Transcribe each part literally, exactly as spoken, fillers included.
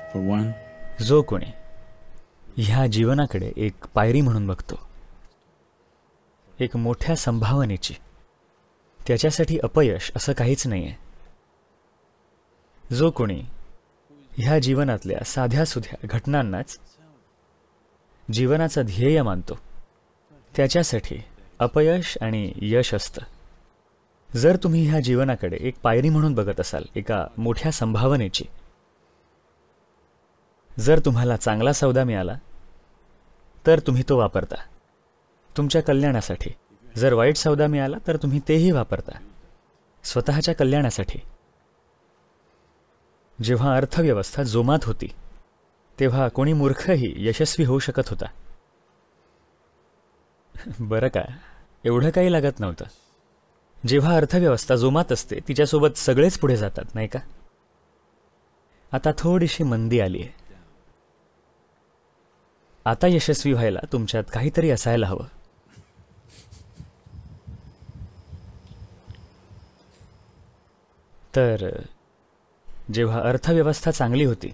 For one, जो कोणी ह्या जीवनाकडे एक पायरी म्हणून बघतो, एक मोठ्या संभावनेची, त्याच्यासाठी अपयश असं काहीच नाही आहे. जो कोणी ह्या जीवनातल्या साध्या सुध्या घटनांनाच जीवनाचं ध्येय मानतो, त्याच्यासाठी अपयश आणि यश असतं. जर तुम्ही ह्या जीवनाकडे एक पायरी म्हणून बघत असाल, एका मोठ्या संभावनेची, जर तुम्हाला चांगला सौदा मिळाला तर तुम्ही तो वापरता तुमच्या कल्याणासाठी. जर वाईट सौदा मिळाला तर तुम्ही तेही वापरता स्वतःच्या कल्याणासाठी. जेव्हा अर्थव्यवस्था जोमात होती तेव्हा कोणी मूर्खही यशस्वी होऊ शकत होता. बरं का, एवढं काही लागत नव्हतं. जेव्हा अर्थव्यवस्था जोमात असते तिच्यासोबत सगळेच पुढे जातात, नाही का? आता थोडीशी मंदी आली आहे. आता यशस्वी व्हायला तुमच्यात काहीतरी असायला हवं. तर जेव्हा अर्थव्यवस्था चांगली होती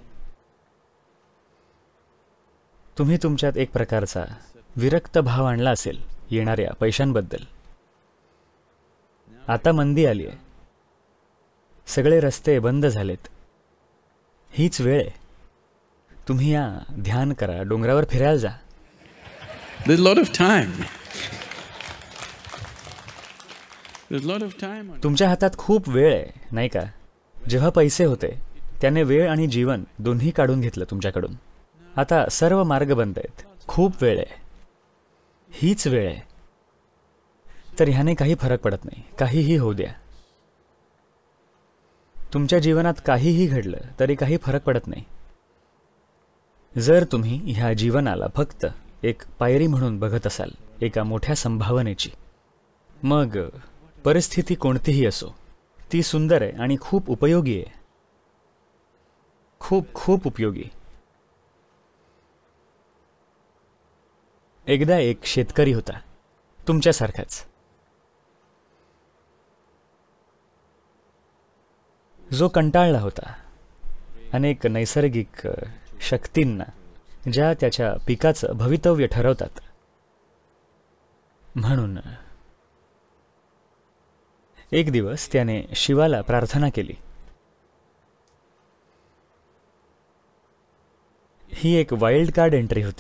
तुम्ही तुमच्यात एक प्रकारचा विरक्त भाव आणला असेल येणाऱ्या पैशांबद्दल. आता मंदी आली आहे, सगळे रस्ते बंद झालेत. हीच वेळ आहे. तुम्ही या ध्यान करा, डोंगरावर फिरायला जा. there's a lot of time. There's a lot of time. on- तुमच्या हातात खूप वेळ आहे, नाही का? जेव्हा पैसे होते त्याने वेळ आणि जीवन दोन्ही काढून घेतलं तुमच्याकडून. आता सर्व मार्ग बंद आहेत. खूप वेळ आहे. हीच वेळ आहे. तर ह्याने काही फरक पडत नाही. काहीही होऊ द्या. तुमच्या जीवनात काहीही घडलं तरी काही फरक पडत नाही. जर तुम्ही ह्या जीवनाला फक्त एक पायरी म्हणून बघत असाल, एका मोठ्या संभावनेची, मग परिस्थिती कोणतीही असो ती सुंदर आहे आणि खूप उपयोगी आहे. खूप खूप उपयोगी. एकदा एक शेतकरी होता, तुमच्यासारखाच, जो कंटाळला होता अनेक नैसर्गिक शक्तींना ज्या त्याच्या पिकाचं भवितव्य ठरवतात. म्हणून एक दिवस त्याने शिवाला प्रार्थना केली. ही एक वाइल्ड कार्ड एंट्री होती.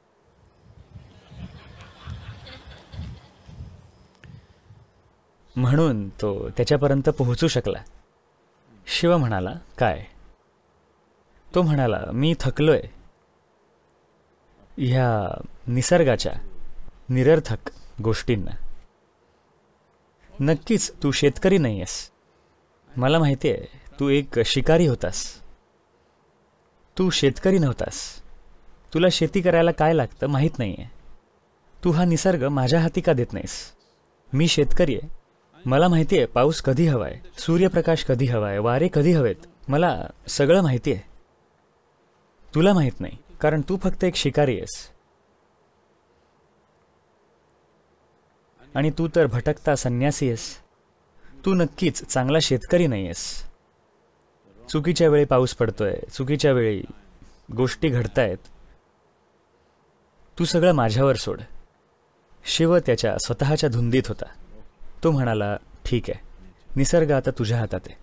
म्हणून तो त्याच्यापर्यंत पोहोचू शकला. शिव म्हणाला, काय? तो म्हणाला, मी थकलोय ह्या निसर्गाच्या निरर्थक गोष्टींना. नक्कीच तू शेतकरी नाही आहेस. मला माहिती आहे, तू एक शिकारी होतास. तू शेतकरी नव्हतास. तुला शेती करायला काय लागतं माहीत नाही आहे. तू हा निसर्ग माझ्या हाती का देत नाहीस? मी शेतकरी आहे. मला माहिती आहे पाऊस कधी हवाय, सूर्यप्रकाश कधी हवाय, वारे कधी हवेत. मला सगळं माहिती आहे. तुला माहीत नाही, कारण तू फक्त एक शिकारी आहेस. आणि तू तर भटकता संन्यासी आहेस. तू नक्कीच चांगला शेतकरी नाही आहेस. चुकीच्या वेळी पाऊस पडतोय, चुकीच्या वेळी गोष्टी घडतायत. तू सगळं माझ्यावर सोड. शिव त्याच्या स्वतःच्या धुंदीत होता. तो म्हणाला, ठीक आहे, निसर्ग आता तुझ्या हातात आहे.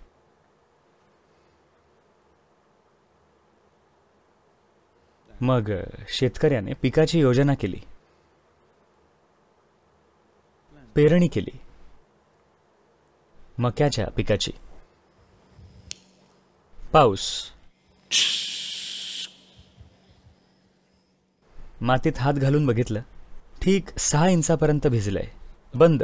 मग शेतकऱ्याने पिकाची योजना केली, पेरणी केली मक्याच्या पिकाची. पाऊस. मातीत हात घालून बघितलं, ठीक सहा इंचापर्यंत भिजलंय. बंद.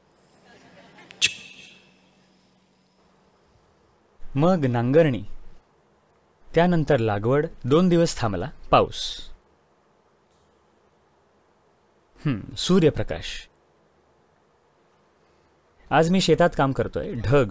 मग नांगरणी, त्यानंतर लागवड. दोन दिवस थांबला. पाऊस. हम्म सूर्यप्रकाश. आज मी शेतात काम करतोय. ढग.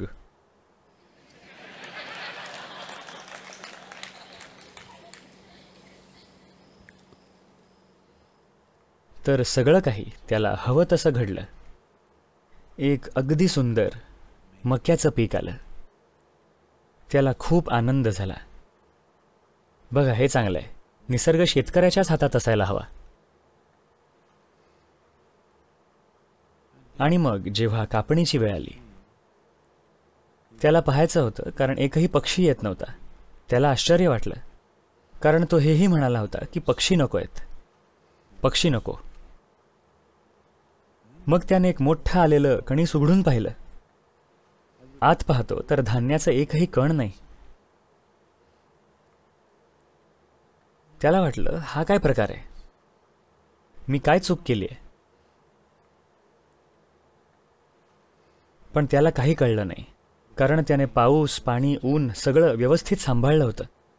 तर सगळं काही त्याला हवं तसं घडलं. एक अगदी सुंदर मक्याचं पीक आलं. त्याला खूप आनंद झाला. बघा, हे चांगलं आहे. निसर्ग शेतकऱ्याच्याच हातात असायला हवा. आणि मग जेव्हा कापणीची वेळ आली, त्याला पाहायचं होतं, कारण एकही पक्षी येत नव्हता. त्याला आश्चर्य वाटलं, कारण तो हेही म्हणाला होता की पक्षी नको आहेत, पक्षी नको. मग त्याने एक मोठं आलेलं कणीस उघडून पाहिलं. आत पाहतो तर धान्याचं एकही कण नाही. त्याला वाटलं, हा काय प्रकार आहे, मी काय चूक केली आहे. पण त्याला काही कळलं नाही, कारण त्याने पाऊस, पाणी, ऊन सगळं व्यवस्थित सांभाळलं होतं.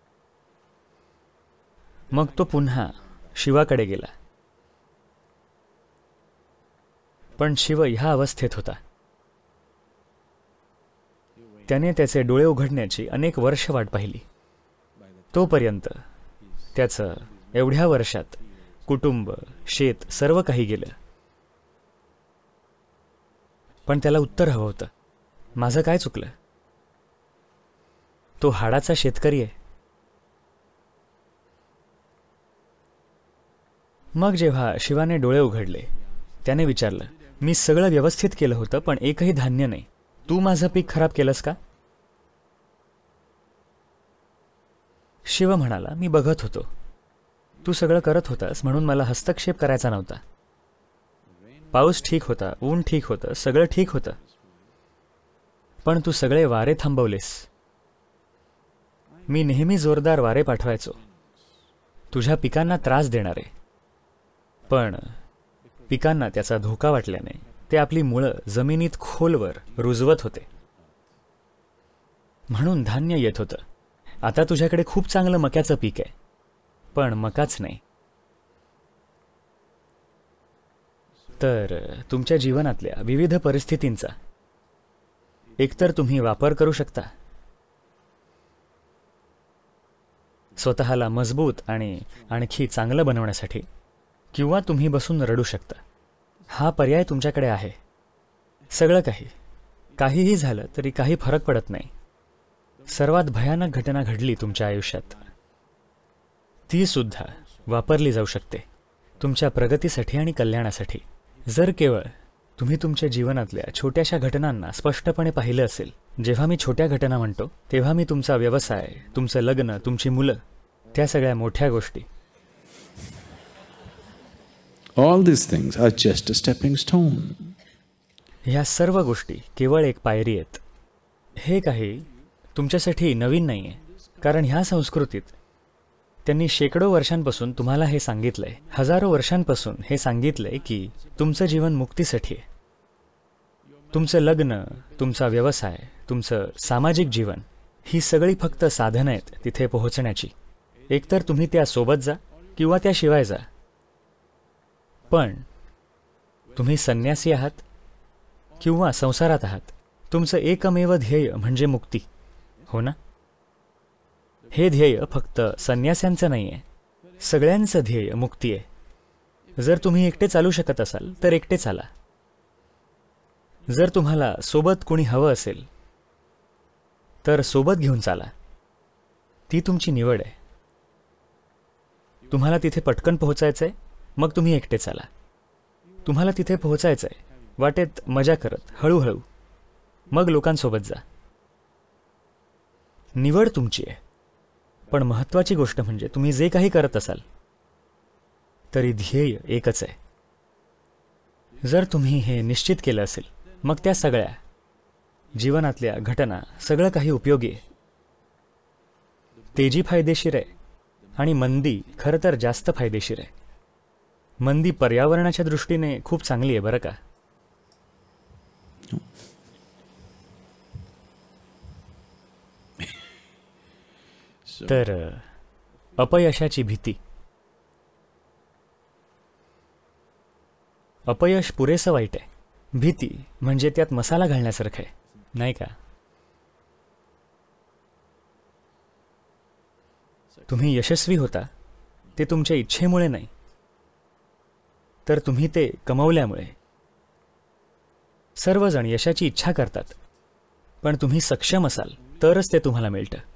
मग तो पुन्हा शिवाकडे गेला. पण शिव ह्या अवस्थेत होता. त्याने त्याचे डोळे उघडण्याची अनेक वर्ष वाट पाहिली. तोपर्यंत त्याचं एवढ्या वर्षात कुटुंब, शेत सर्व काही गेलं. पण त्याला उत्तर हवं होतं, माझं काय चुकलं. तो हाडाचा शेतकरी आहे. मग जेव्हा शिवाने डोळे उघडले, त्याने विचारलं, मी सगळं व्यवस्थित केलं होतं, पण एकही धान्य नाही. तू माझं पीक खराब केलंस का? शिव म्हणाला, मी बघत होतो. तू सगळं करत होतास म्हणून मला हस्तक्षेप करायचा नव्हता. पाऊस ठीक होता, ऊन ठीक होतं, सगळं ठीक होतं. पण तू सगळे वारे थांबवलेस. मी नेहमी जोरदार वारे पाठवायचो, तुझ्या पिकांना त्रास देणारे. पण पिकांना त्याचा धोका वाटल्याने ते आपली मुळं जमिनीत खोलवर रुजवत होते. म्हणून धान्य येत होतं. आता तुझ्याकडे खूप चांगलं मक्याचं पीक आहे, पण मकाच नाही. तर तुमच्या जीवनातल्या विविध परिस्थितींचा एकतर तुम्ही वापर करू शकता, स्वतःला मजबूत आणि आणखी चांगलं बनवण्यासाठी, किंवा तुम्ही बसून रडू शकता. हा पर्याय तुमच्याकडे आहे. सगळं काही काहीही झालं तरी काही फरक पडत नाही. सर्वात भयानक घटना घडली तुमच्या आयुष्यात, ती सुद्धा वापरली जाऊ शकते तुमच्या प्रगतीसाठी आणि कल्याणासाठी. जर केवळ तुम्ही तुमच्या जीवनातल्या छोट्याशा घटनांना स्पष्टपणे पाहिलं असेल. जेव्हा मी छोट्या घटना म्हणतो तेव्हा मी तुमचा व्यवसाय, तुमचं लग्न, तुमची मुलं, त्या सगळ्या मोठ्या गोष्टी. All these things are just a stepping stone. ह्या सर्व गोष्टी केवळ एक पायरी आहेत. हे काही तुमच्यासाठी नवीन नाही आहे, कारण ह्या संस्कृतीत त्यांनी शेकडो वर्षांपासून तुम्हाला हे सांगितलंय, हजारो वर्षांपासून हे सांगितलंय की तुमचं जीवन मुक्तीसाठी आहे. तुमचं लग्न, तुमचा व्यवसाय, तुमचं सामाजिक जीवन, ही सगळी फक्त साधनं आहेत तिथे पोहोचण्याची. एकतर तुम्ही त्या सोबत जा किंवा त्याशिवाय जा. पण तुम्ही संन्यासी आहात किंवा संसारात आहात, तुमचं एकमेव ध्येय म्हणजे मुक्ती, हो ना? हे ध्येय फक्त संन्यास्यांचं नाही आहे, सगळ्यांचं ध्येय मुक्ती आहे. जर तुम्ही एकटे चालू शकत असाल तर एकटे चाला. जर तुम्हाला सोबत कोणी हवं असेल तर सोबत घेऊन चाला. ती तुमची निवड आहे. तुम्हाला तिथे पटकन पोहोचायचंय, मग तुम्ही एकटे चाला. तुम्हाला तिथे पोहोचायचंय वाटेत मजा करत, हळूहळू, मग लोकांसोबत जा. निवड तुमची आहे. पण महत्त्वाची गोष्ट म्हणजे तुम्ही जे काही करत असाल तरी ध्येय एकच आहे. जर तुम्ही हे निश्चित केलं असेल, मग त्या सगळ्या जीवनातल्या घटना, सगळं काही उपयोगी आहे. तेजी फायदेशीर आहे आणि मंदी खरं तर जास्त फायदेशीर आहे. मंदी पर्यावरणाच्या दृष्टीने खूप चांगली आहे बरं का. तर अपयशाची भीती. अपयश पुरेसं वाईट आहे. भीती म्हणजे त्यात मसाला घालण्यासारखं आहे, नाही का? तुम्ही यशस्वी होता ते तुमच्या इच्छेमुळे नाही, तर तुम्ही ते कमवल्यामुळे. सर्वजण यशाची इच्छा करतात, पण तुम्ही सक्षम असाल तरच ते तुम्हाला मिळतं.